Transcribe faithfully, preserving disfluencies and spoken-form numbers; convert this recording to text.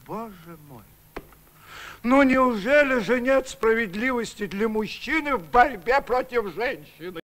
Боже мой. Ну, неужели же нет справедливости для мужчины в борьбе против женщины?